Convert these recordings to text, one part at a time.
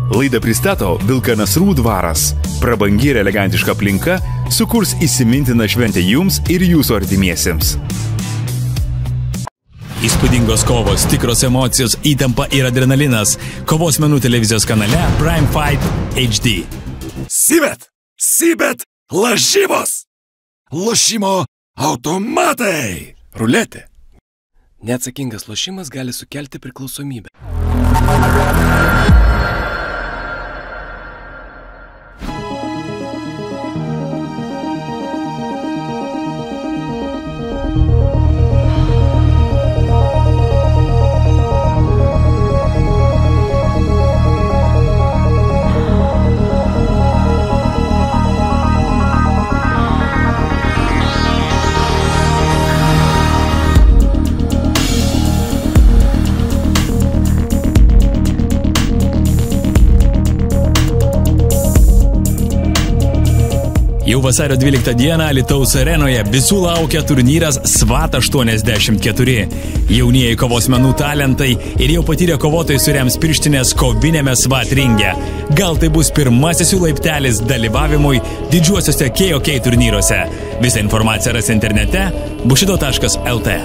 Laidą pristato Vilkanasrų dvaras. Prabangi ir elegantiška aplinka sukurs įsimintiną šventę jums ir jūsų artimiesiems. Įspūdingos kovos, tikros emocijos, įtampa ir adrenalinas. Kovos menų televizijos kanale Prime Fight HD. Sibet, lažybos, lošimo automatai, ruletė. Neatsakingas lošimas gali sukelti priklausomybę. Jau vasario 12 dieną Alytaus arenoje visų laukia turnyras SWAT 84. Jaunieji kovos menų talentai ir jau patyrę kovotojai surems pirštinės kovinėme SWAT ringe. Gal tai bus pirmasis jų laiptelis dalyvavimui didžiuosiuose KOK turnyruose. Visą informaciją ras internete bushido.lt.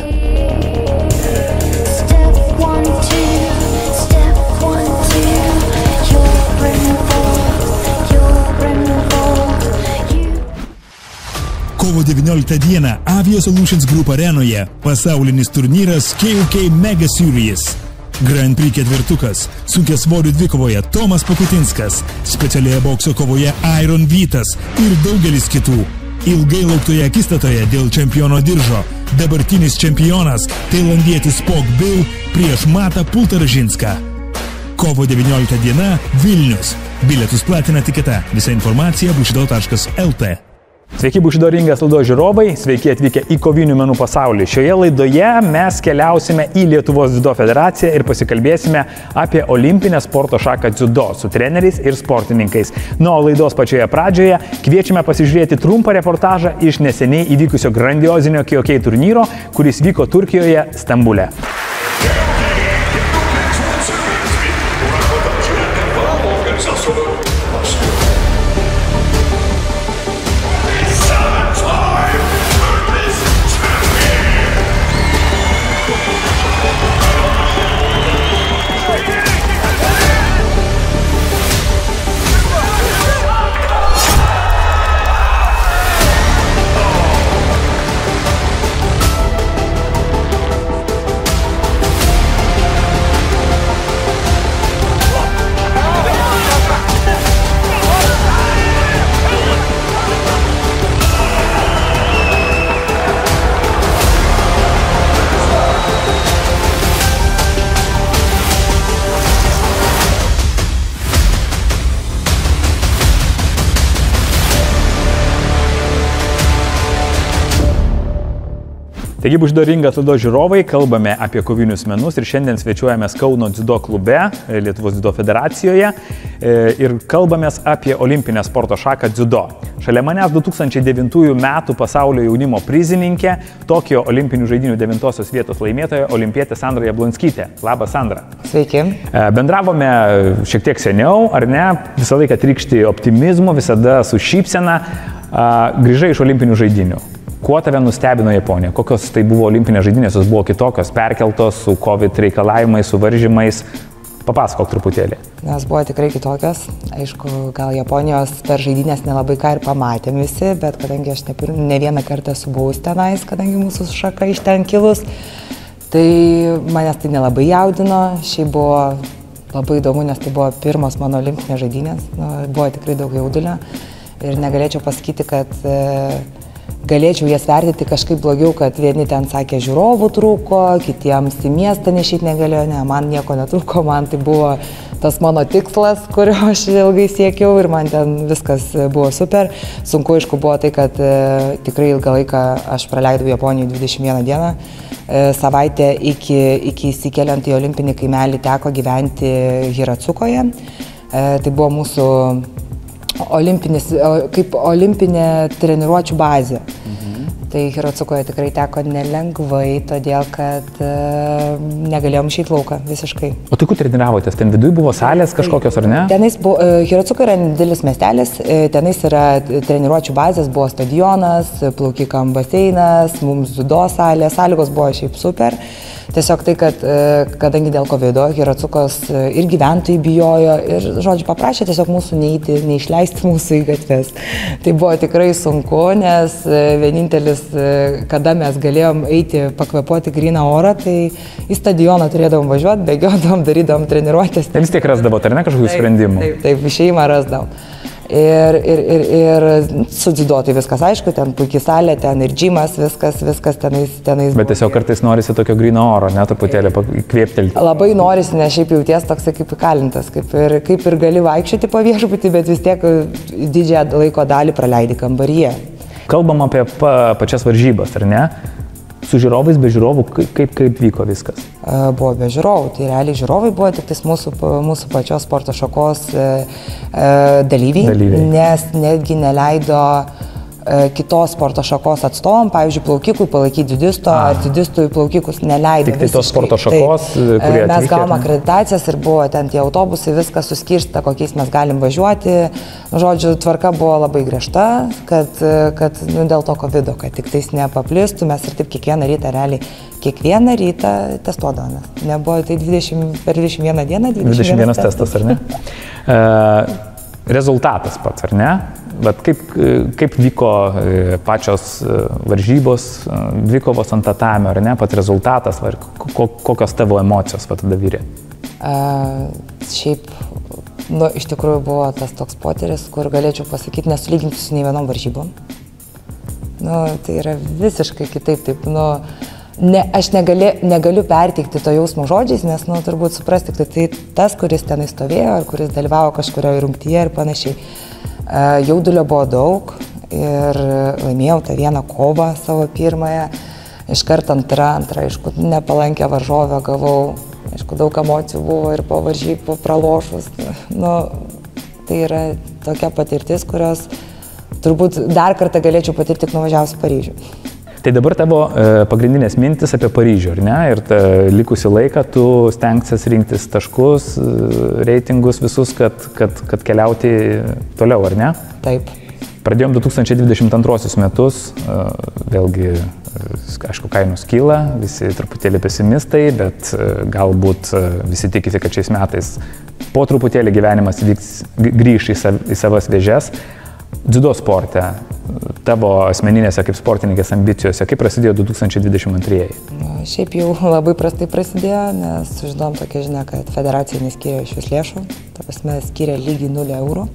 Kovo 19 dieną Avia Solutions Group arenoje pasaulinis turnyras KOK Mega Series. Grand Prix ketvirtukas, sunkiasvorių dvikovoje Tomas Pakutinskas, specialioje bokso kovoje Iron Vytas ir daugelis kitų. Ilgai lauktoje akistatoje dėl čempiono diržo dabartinis čempionas tailandietis Pok Bill prieš Matą Pultaražinską. Kovo 19 diena Vilnius. Bilietus platina Tiketa. Visa informacija bushido.lt. Sveiki Bushido ringas laidos žiūrovai, sveiki atvykę į kovinių menų pasaulį. Šioje laidoje mes keliausime į Lietuvos dziudo federaciją ir pasikalbėsime apie olimpinę sporto šaką dziudo su treneriais ir sportininkais. O laidos pačioje pradžioje kviečiame pasižiūrėti trumpą reportažą iš neseniai įvykusio grandiozinio KOK turnyro, kuris vyko Turkijoje, Stambule. Taigi Bushido ringas laidos žiūrovai, kalbame apie kovinius menus ir šiandien svečiuojamės Kauno dziudo klube, Lietuvos dziudo federacijoje ir kalbamės apie olimpinę sporto šaką dziudo. Šalia manęs 2009 metų pasaulio jaunimo prizininkė, Tokijo olimpinių žaidynių 9 vietos laimėtoja olimpietė Sandra Jablonskytė. Labas, Sandra. Sveiki. Bendravome šiek tiek seniau, ar ne? Visą laiką trykšti optimizmu, visada su šypsena. Grįžai iš olimpinių žaidynių. Kuo tave nustebino Japonija? Kokios tai buvo olimpinės žaidynės? Jos buvo kitokios, perkeltos su COVID reikalavimais, su varžymais? Papasakok truputėlį. Jos buvo tikrai kitokios. Aišku, gal Japonijos per žaidynės nelabai ką ir pamatėm visi, bet kadangi aš ne vieną kartą esu buvus tenais, kadangi mūsų šaka iš ten kilus, tai manęs tai nelabai jaudino. Šiaip buvo labai įdomu, nes tai buvo pirmos mano olimpinės žaidynės. Buvo tikrai daug jaudulio ir negalėčiau pasakyti, kad galėčiau jas vertinti kažkaip blogiau, kad vieni ten sakė žiūrovų trūko, kitiems į miestą nešyti negalėjo, ne, man nieko netrūko, man tai buvo tas mano tikslas, kurio aš ilgai siekiau ir man ten viskas buvo super. Sunku, aišku, buvo tai, kad tikrai ilgą laiką aš praleidau Japonijoje 21 dieną, savaitę iki įsikeliant į olimpinį kaimelį teko gyventi Hiratsukoje. Tai buvo mūsų kaip olimpinė treniruočių bazė. Tai Hirocukoje tikrai teko nelengvai, todėl kad negalėjom išeiti lauką visiškai. O tai kur treniravotės? Ten viduje buvo salės kažkokios, ar ne? Tenais buvo, Hirocuka yra didelis miestelis, tenais yra treniruočių bazės, buvo stadionas, plaukikam baseinas, mums judo salė, sąlygos buvo šiaip super. Tiesiog tai, kad kadangi dėl COVID-o Hirocukos ir gyventojai bijojo ir, žodžiu, paprašė tiesiog mūsų neįti, neišleisti mūsų į gatves. Tai buvo tikrai sunku, nes vienintelis, kada mes galėjom eiti pakvėpuoti gryną orą, tai į stadioną turėdavom važiuoti, bėgiodom, darydom treniruotės. Tai vis tiek rasdavot, ar ne, kažkokių sprendimų? Taip, išėjimą rasdavom. Ir su dziudo tai viskas aišku, ten puikiai salė, ten ir džimas, viskas tenais. Bet tiesiog kartais norisi tokio gryno oro, ne, truputėlį įkvėptelti. Labai norisi, nes šiaip jauties toksai kaip įkalintas, kaip ir gali vaikščioti po viešbutį, bet vis tiek didžiąją laiko dalį praleidi kambaryje. Kalbam apie pačias varžybas, ar ne? Su žiūrovais, be žiūrovų, kaip vyko viskas? Buvo be žiūrovų, tai realiai žiūrovai buvo tik mūsų pačios sporto šakos dalyviai, nes netgi neleido kitos sporto šakos atstovom, pavyzdžiui, plaukikui palaikyti dziudisto, ar dziudistui plaukikus neleido. Tik tai tos sporto šakos, kurie atvykę. Mes gavom akreditacijas ir buvo ten tie autobusai, viskas suskirstyta, kokiais mes galim važiuoti. Žodžiu, tvarka buvo labai griežta, kad dėl to COVID-o, kad tik tais nepaplistų, mes ir taip kiekvieną rytą testuodavome. Nebuvo tai per 21 dieną, 21 testas, ar ne? Rezultatas pats, ar ne? Bet kaip vyko pačios varžybos, dvikovos ant tatamio, ar ne, pats rezultatas, kokios tavo emocijos tada vyrė? Šiaip, iš tikrųjų buvo tas toks potyris, kur galėčiau pasakyti, nesulyginti su nei vienom varžybom. Tai yra visiškai kitaip, taip, aš negaliu perteikti to jausmo žodžiais, nes, turbūt suprasti, tai tas, kuris tenai stovėjo, ar kuris dalyvavo kažkurioje rungtyje ir panašiai. Jaudulio buvo daug ir laimėjau tą vieną kovą savo pirmąją, iškart antrą, aišku, nepalankę varžovę gavau, aišku, daug emocijų buvo ir po varžybų pralošus. Tai yra tokia patirtis, kurios turbūt dar kartą galėčiau patirti, tik nuvažiavus į Paryžių. Tai dabar tavo pagrindinės mintis apie Paryžių, ar ne? Ir likusi laiką tu stengsies rinktis taškus, reitingus visus, kad keliauti toliau, ar ne? Taip. Pradėjom 2022 metus, vėlgi, aišku, kainos kyla, visi truputėlį pesimistai, bet galbūt visi tikisi, kad šiais metais po truputėlį gyvenimas grįš į savas vėžes. Dziudo sporte, tavo asmeninėse kaip sportininkės ambicijose, kaip prasidėjo 2022? Šiaip jau labai prastai prasidėjo, nes sužinojom tokią žinią, kad federacija neskyrė iš vis lėšų, ta prasme skyrė lygiai 0 eurų.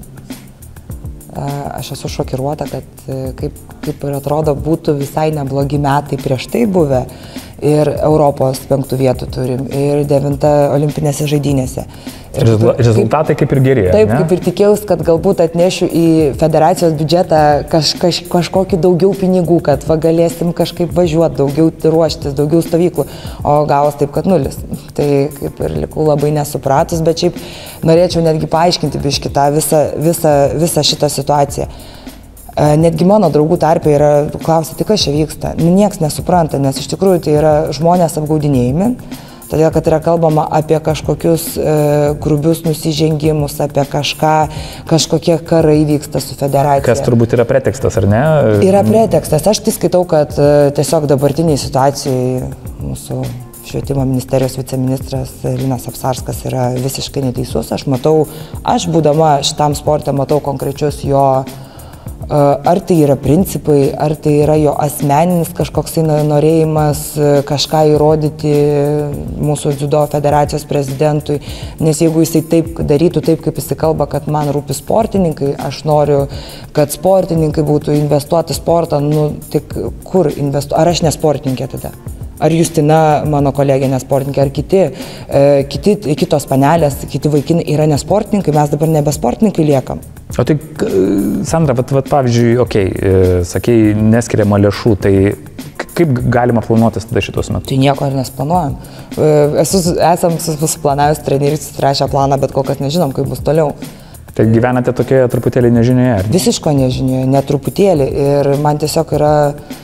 Aš esu šokiruota, kad kaip ir atrodo būtų visai neblogi metai prieš tai buvę ir Europos 5 vietų turim ir 9 olimpinėse žaidynėse. Rezultatai kaip ir gerėja. Taip, kaip ir tikėjausi, kad galbūt atnešiu į federacijos biudžetą kažkokį daugiau pinigų, kad galėsim kažkaip važiuoti, daugiau ruoštis, daugiau stovyklų, o gavos taip, kad 0. Tai kaip ir likau labai nesupratus, bet šiaip norėčiau netgi paaiškinti biškį tą visą šitą situaciją. Netgi mano draugų tarpe yra klausia, tai kas čia vyksta. Niekas nesupranta, nes iš tikrųjų tai yra žmonės apgaudinėjami. Todėl, kad yra kalbama apie kažkokius grubius nusižengimus, apie kažkokie karai vyksta su federacija. Kas turbūt yra pretekstas, ar ne? Yra pretekstas. Aš tai skaitau, kad tiesiog dabartiniai situacijai mūsų švietimo ministerijos viceministras Linas Apsarskas yra visiškai neteisus. Aš būdama šitam sporte matau konkrečius jo, ar tai yra principai, ar tai yra jo asmeninis kažkoksai norėjimas kažką įrodyti mūsų dziudo federacijos prezidentui, nes jeigu jisai taip darytų, taip kaip jisai kalba, kad man rūpi sportininkai, aš noriu, kad sportininkai būtų investuoti sportą, tik kur investuoti, ar aš nesportininkė tada? Ar Justina, mano kolegė, nesportininkė, ar kitos panelės, kiti vaikinai yra nesportininkai, mes dabar nebesportininkai liekam. O tai, Sandra, pavyzdžiui, sakei, neskiriama lėšų, tai kaip galima planuotis tada šitos metus? Tai nieko ir nesplanuojam. Esam susiplanavęs trenerius, trečią planą, bet kol kas nežinom, kaip bus toliau. Tai gyvenate tokioje truputėlį nežinioje? Visiško nežinioje, netruputėlį. Ir man tiesiog yra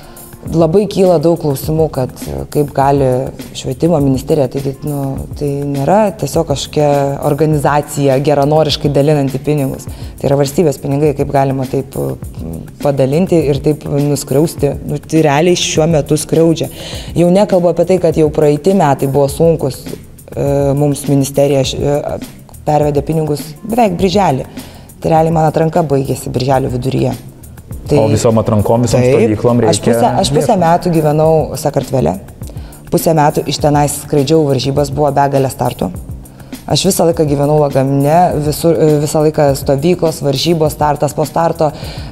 labai kyla daug klausimų, kad kaip gali švietimo ministerija, taigi, tai nėra tiesiog kažkokia organizacija geranoriškai dalinanti pinigus. Tai yra valstybės pinigai, kaip galima taip padalinti ir taip nuskriausti. Tai realiai šiuo metu skriaudžia. Jau nekalbu apie tai, kad jau praeiti metai buvo sunkus, mums ministerija pervedė pinigus beveik birželį. Tai realiai man atranka baigėsi birželio viduryje. Tai, o visom atrankom, visom stovyklom reikia... Aš pusę metų gyvenau Sakartvele, pusę metų iš tenais skraidžiau varžybas, buvo begalė startų. Aš visą laiką gyvenau Lagamine, visą laiką stovyklos, varžybos, startas po starto,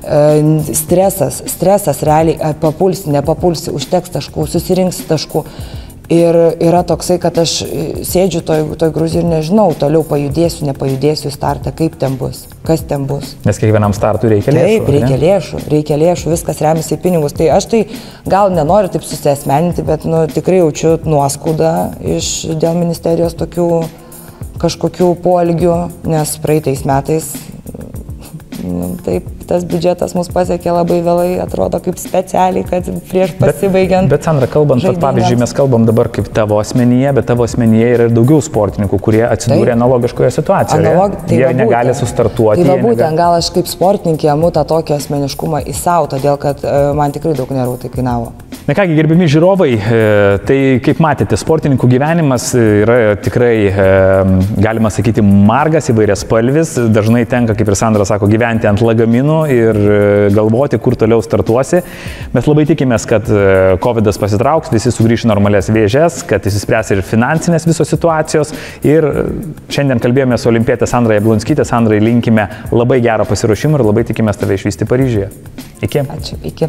stresas realiai, papulsi, nepapulsi, užteks taškų, susirinksi taškų. Ir yra toksai, kad aš sėdžiu toj Gruzijoj ir nežinau, toliau pajudėsiu, nepajudėsiu į startą, kaip ten bus, kas ten bus. Nes kiekvienam startui reikia lėšų. Taip, reikia lėšų, viskas remiasi į pinigus. Tai aš tai gal nenoriu taip susiasmeninti, bet tikrai jaučiu nuoskaudą dėl ministerijos tokių kažkokių poelgių, nes praeitais metais taip, tas biudžetas mus pasiekė labai vėlai, atrodo kaip specialiai, kad prieš pasibaigiant. Bet Sandra, kalbant, pavyzdžiui, mes kalbam dabar kaip tavo asmenyje, bet tavo asmenyje yra ir daugiau sportininkų, kurie atsidūrė analogiškoje situacijoje. Jie negali sustartuoti. Tai būtent, gal aš kaip sportininkė imu tą tokį asmeniškumą į savo, todėl kad man tikrai daug nervų tai kainavo. Na kągi, gerbiami žiūrovai, tai kaip matėte, sportininkų gyvenimas yra tikrai, galima sakyti, margas, įvairiaspalvis. Dažnai tenka, kaip ir Sandra sako, gyventi ant lagaminų ir galvoti, kur toliau startuosi. Mes labai tikimės, kad COVID-as pasitrauks, visi sugrįš normalias vėžes, kad išsispręs ir finansinės visos situacijos. Ir šiandien kalbėjome su olimpietė Sandra Jablonskytė. Sandrai linkime labai gero pasiruošimo ir labai tikimės tave išvysti Paryžiuje. Iki. Ačiū, iki.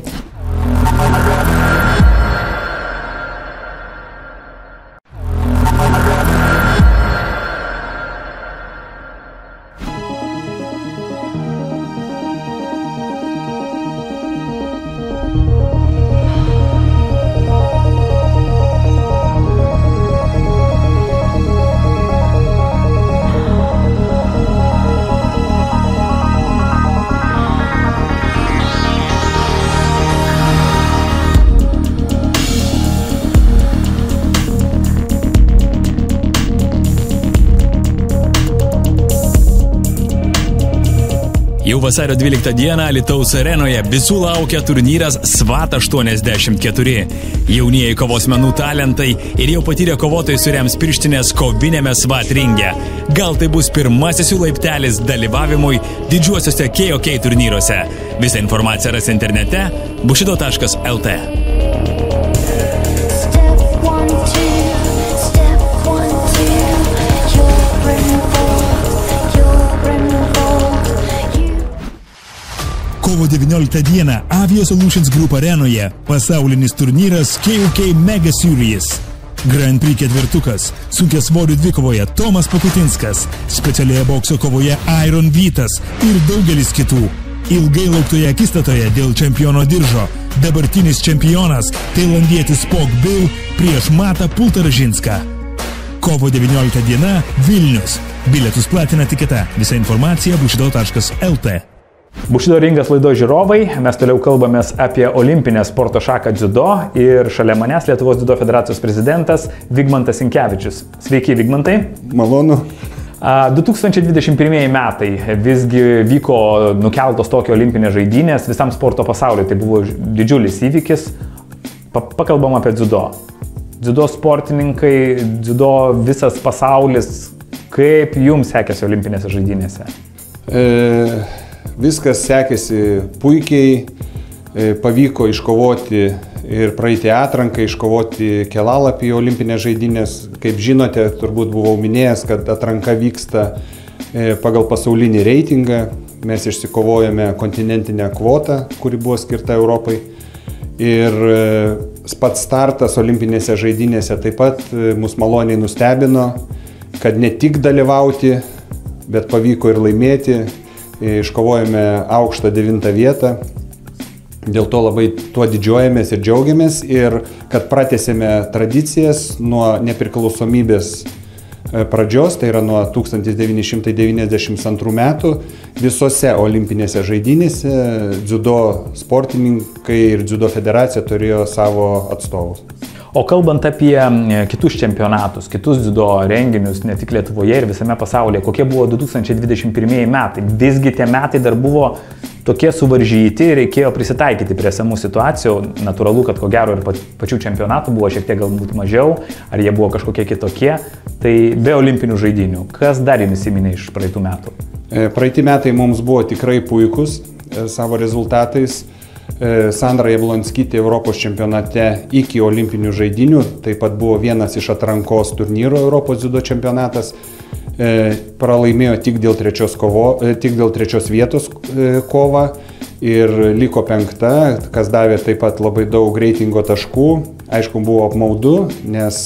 Jau vasario 12 dieną Alytaus arenoje visų laukia turnyras SWAT 84. Jaunieji kovos menų talentai ir jau patyrę kovotojai surems pirštinės koviniame SWAT ringe. Gal tai bus pirmasis jų laiptelis dalyvavimui didžiuosiuose KOK turnyruose. Visą informaciją ras internete bushido.lt. Kovo 19 dieną Avia Solutions Group arenoje pasaulinis turnyras KOK Mega Series. Grand Prix ketvirtukas, sunkiasvorių dvikovoje Tomas Pakutinskas, specialioje bokso kovoje Iron Vytas ir daugelis kitų. Ilgai lauktoje akistatoje dėl čempiono diržo dabartinis čempionas tailandietis Pog Bill prieš Matą Pultaražinską. Kovo 19 diena Vilnius. Bilietus platina Tiketa. Visa informacija bushido.lt. Bushido ringas laidos žiūrovai, mes toliau kalbamės apie olimpinę sporto šaką dziudo ir šalia manęs Lietuvos dziudo federacijos prezidentas Vigmantas Sinkevičius. Sveiki, Vigmantai. Malonu. 2021 metai visgi vyko nukeltos Tokijo olimpinės žaidynės visam sporto pasauliu, tai buvo didžiulis įvykis. Pakalbam apie dziudo. Dziudo sportininkai, dziudo visas pasaulis, kaip jums sekėsi olimpinėse žaidynėse? Viskas sekėsi puikiai, pavyko iškovoti ir praeiti atranką, iškovoti kelalapį į olimpinės žaidynės. Kaip žinote, turbūt buvau minėjęs, kad atranka vyksta pagal pasaulinį reitingą. Mes išsikovojame kontinentinę kvotą, kuri buvo skirta Europai. Ir pats startas olimpinėse žaidynėse taip pat mus maloniai nustebino, kad ne tik dalyvauti, bet pavyko ir laimėti. Iškovojame aukštą 9 vietą, dėl to labai tuo didžiuojamės ir džiaugiamės ir kad pratęsėme tradicijas nuo nepriklausomybės pradžios, tai yra nuo 1992 metų, visose olimpinėse žaidynėse dziudo sportininkai ir dziudo federacija turėjo savo atstovus. O kalbant apie kitus čempionatus, kitus dziudo renginius, ne tik Lietuvoje ir visame pasaulyje, kokie buvo 2021 metai? Visgi tie metai dar buvo tokie suvaržyti, reikėjo prisitaikyti prie esamų situacijų. Natūralu, kad ko gero ir pačių čempionatų buvo šiek tiek galbūt mažiau, ar jie buvo kažkokie kitokie. Tai be olimpinių žaidynių, kas dar jums įsiminė iš praeitų metų? Praeiti metai mums buvo tikrai puikus savo rezultatais. Sandra Jablonskytė Europos čempionate iki olimpinių žaidynių, taip pat buvo vienas iš atrankos turnyro Europos dziudo čempionatas, pralaimėjo tik dėl trečios vietos kovą ir liko 5, kas davė taip pat labai daug reitingo taškų. Aišku, buvo apmaudu, nes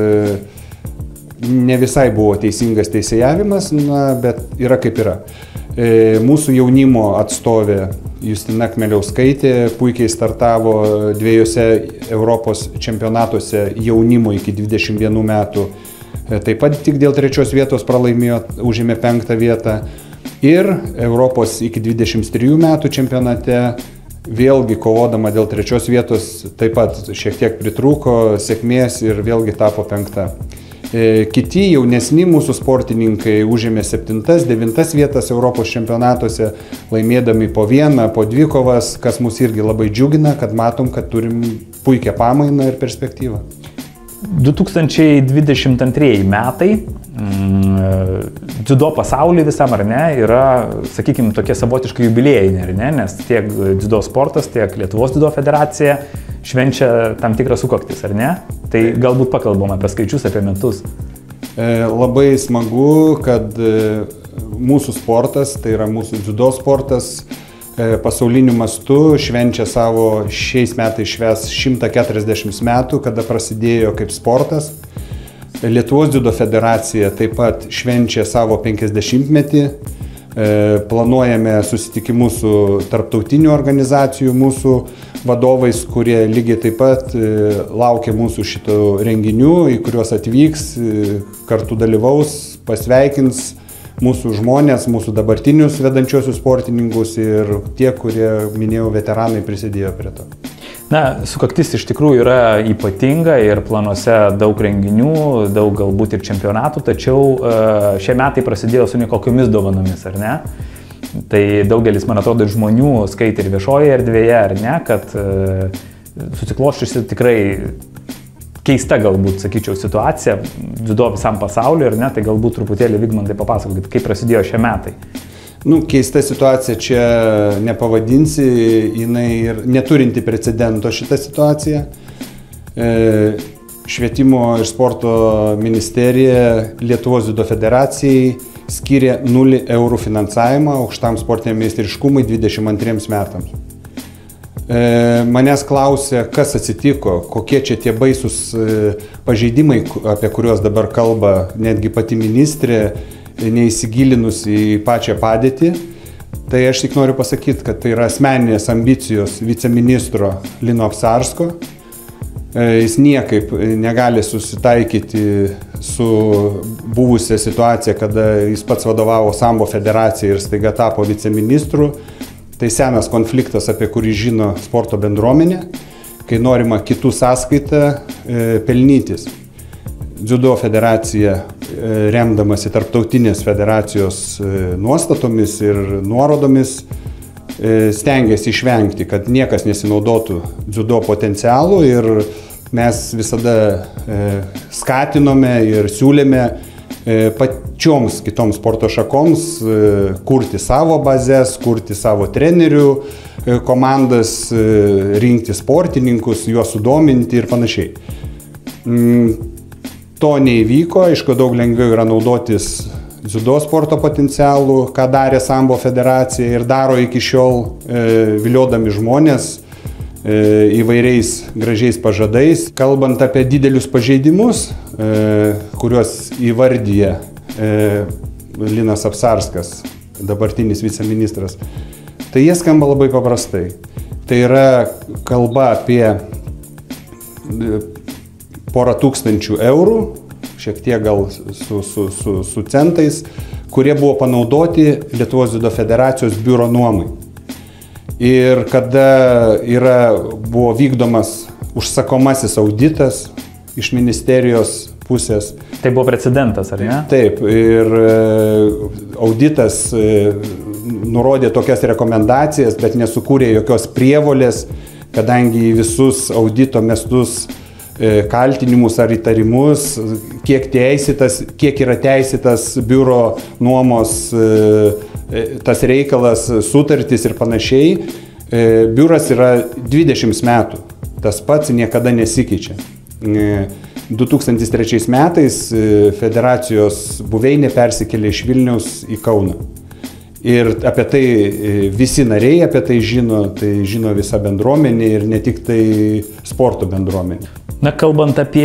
ne visai buvo teisingas teisėjavimas, bet yra kaip yra. Mūsų jaunimo atstovė Justina Kmeliauskaitė puikiai startavo 2 Europos čempionatuose jaunimo iki 21 metų. Taip pat tik dėl 3 vietos pralaimėjo, užėmė 5 vietą. Ir Europos iki 23 metų čempionate vėlgi kovodama dėl 3 vietos taip pat šiek tiek pritrūko sėkmės ir vėlgi tapo 5. Kiti jaunesni mūsų sportininkai užėmė 7, 9 vietas Europos čempionatuose, laimėdami po 1, po 2 kovas, kas mus irgi labai džiugina, kad matom, kad turim puikią pamainą ir perspektyvą. 2022 metai dziudo pasaulyje visam, ar ne, yra, sakykime, tokie savotiškai jubiliejiniai, ar ne, nes tiek dziudo sportas, tiek Lietuvos dziudo federacija švenčia tam tikrą sukaktis, ar ne? Tai galbūt pakalbam apie skaičius, apie metus. Labai smagu, kad mūsų sportas, tai yra mūsų dziudo sportas, pasauliniu mastu švenčia savo šiais metais švęs 140 metų, kada prasidėjo kaip sportas. Lietuvos dziudo federacija taip pat švenčia savo 50-metį. Planuojame susitikimus su tarptautinių organizacijų, mūsų vadovais, kurie lygiai taip pat laukia mūsų šitų renginių, į kuriuos atvyks, kartu dalyvaus, pasveikins mūsų žmonės, mūsų dabartinius vedančiosius sportininkus ir tie, kurie, minėjau, veteranai prisidėjo prie to. Na, sukaktis iš tikrųjų yra ypatinga ir planuose daug renginių, daug galbūt ir čempionatų, tačiau šie metai prasidėjo su nekokiomis dovanomis, ar ne? Tai daugelis, man atrodo, žmonių skaitė ir viešoje erdvėje, ar ne, kad susikloščiusi tikrai keista galbūt, sakyčiau, situacija dziudo visam pasauliu, ar ne, tai galbūt truputėlį Vygmantai papasakokit, kaip prasidėjo šie metai. Keista situacija čia nepavadinsi, jinai ir neturinti precedento šitą situaciją. Švietimo ir sporto ministerija Lietuvos dziudo federacijai skiria 0 eurų finansavimą aukštam sportiniam meistriškumui 22 metams. Manęs klausė, kas atsitiko, kokie čia tie baisus pažeidimai, apie kuriuos dabar kalba netgi pati ministrė, neįsigilinus į pačią padėtį. Tai aš tik noriu pasakyti, kad tai yra asmeninės ambicijos viceministro Lino Apsarsko. Jis niekaip negali susitaikyti su buvusia situacija, kada jis pats vadovavo sambo federacijai ir staiga tapo viceministru. Tai senas konfliktas, apie kurį žino sporto bendruomenė, kai norima kitų sąskaitą pelnytis. Dziudo federacija, remdamasi tarptautinės federacijos nuostatomis ir nuorodomis, stengiasi išvengti, kad niekas nesinaudotų dziudo potencialų ir mes visada skatinome ir siūlėme pačioms kitoms sporto šakoms kurti savo bazės, kurti savo trenerių komandas, rinkti sportininkus, juos sudominti ir panašiai. To neįvyko, aišku, daug lengviau yra naudotis dziudo sporto potencialų, ką darė sambo federacija ir daro iki šiol, viliodami žmonės įvairiais gražiais pažadais. Kalbant apie didelius pažeidimus, kuriuos įvardyja Linas Apsarskas, dabartinis viceministras, tai jie skamba labai paprastai. Tai yra kalba apie porą tūkstančių eurų šiek tiek gal su centais, kurie buvo panaudoti Lietuvos dziudo federacijos biuro nuomai. Ir kada buvo vykdomas užsakomasis auditas iš ministerijos pusės. Tai buvo precedentas, ar ne? Taip, ir auditas nurodė tokias rekomendacijas, bet nesukūrė jokios prievolės, kadangi visus audito mestus kaltinimus ar įtarimus, kiek yra teisėtas biuro nuomos tas reikalas, sutartys ir panašiai. Biuras yra 20 metų, tas pats niekada nesikeičia. 2003 metais federacijos buveinė persikėlė iš Vilniaus į Kauną. Ir apie tai visi nariai apie tai žino visa bendruomenė ir ne tik tai sporto bendruomenė. Na, kalbant apie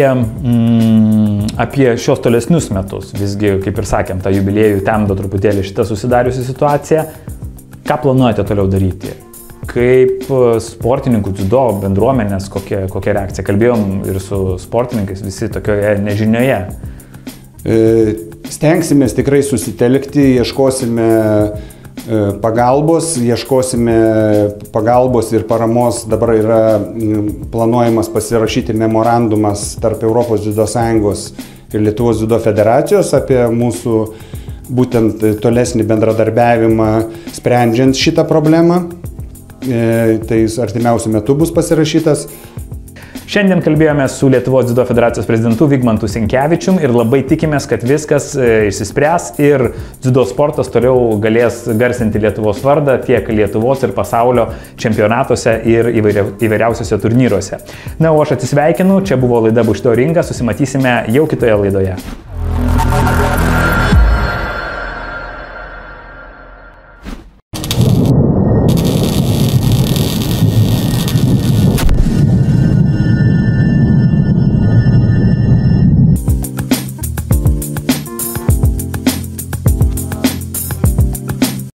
šios tolesnius metus, visgi, kaip ir sakėm, tą jubiliejų temdo truputėlį šitą susidariusi situaciją, ką planuojate toliau daryti? Kaip sportininkų dziudo bendruomenės, kokia reakcija? Kalbėjom ir su sportininkais, visi tokioje nežinioje. Stengsimės tikrai susitelkti, ieškosime pagalbos ir paramos. Dabar yra planuojamas pasirašyti memorandumas tarp Europos dziudo sąjungos ir Lietuvos dziudo federacijos apie mūsų būtent tolesnį bendradarbiavimą sprendžiant šitą problemą. Tai artimiausiu metu bus pasirašytas. Šiandien kalbėjome su Lietuvos dziudo federacijos prezidentu Vigmantu Sinkevičium ir labai tikimės, kad viskas išsispręs ir dziudo sportas toliau galės garsinti Lietuvos vardą tiek Lietuvos ir pasaulio čempionatuose ir įvairiausiose turnyruose. Na, o aš atsisveikinu, čia buvo laida Bušteo ringas, susimatysime jau kitoje laidoje.